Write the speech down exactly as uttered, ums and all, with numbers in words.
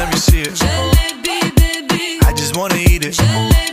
let me see it. Jalebi, baby. I just wanna eat it. Jalebi.